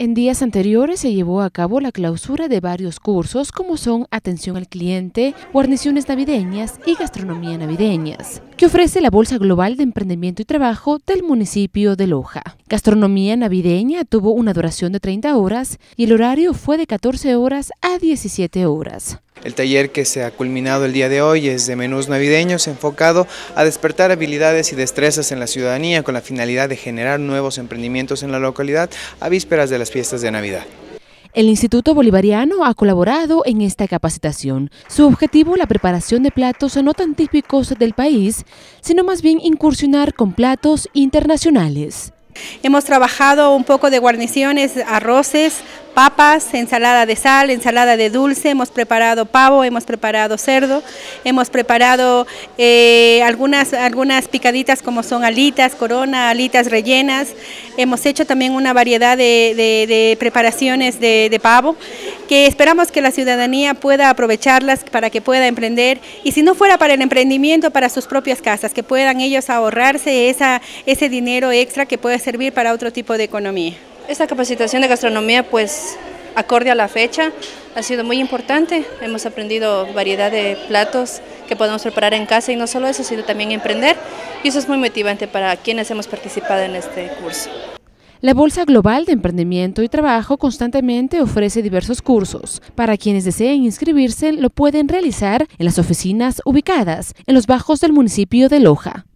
En días anteriores se llevó a cabo la clausura de varios cursos como son Atención al Cliente, Guarniciones Navideñas y Gastronomía Navideñas, que ofrece la Bolsa Global de Emprendimiento y Trabajo del municipio de Loja. Gastronomía Navideña tuvo una duración de 30 horas y el horario fue de 14 horas a 17 horas. El taller que se ha culminado el día de hoy es de menús navideños enfocado a despertar habilidades y destrezas en la ciudadanía con la finalidad de generar nuevos emprendimientos en la localidad a vísperas de las fiestas de Navidad. El Instituto Bolivariano ha colaborado en esta capacitación. Su objetivo, la preparación de platos no tan típicos del país, sino más bien incursionar con platos internacionales. Hemos trabajado un poco de guarniciones, arroces, papas, ensalada de sal, ensalada de dulce, hemos preparado pavo, hemos preparado cerdo, hemos preparado algunas picaditas como son alitas, corona, alitas rellenas. Hemos hecho también una variedad de preparaciones de pavo que esperamos que la ciudadanía pueda aprovecharlas para que pueda emprender y si no fuera para el emprendimiento, para sus propias casas, que puedan ellos ahorrarse ese dinero extra que puede servir para otro tipo de economía. Esta capacitación de gastronomía, pues, acorde a la fecha, ha sido muy importante. Hemos aprendido variedad de platos que podemos preparar en casa y no solo eso, sino también emprender. Y eso es muy motivante para quienes hemos participado en este curso. La Bolsa Global de Emprendimiento y Trabajo constantemente ofrece diversos cursos. Para quienes deseen inscribirse, lo pueden realizar en las oficinas ubicadas en los bajos del municipio de Loja.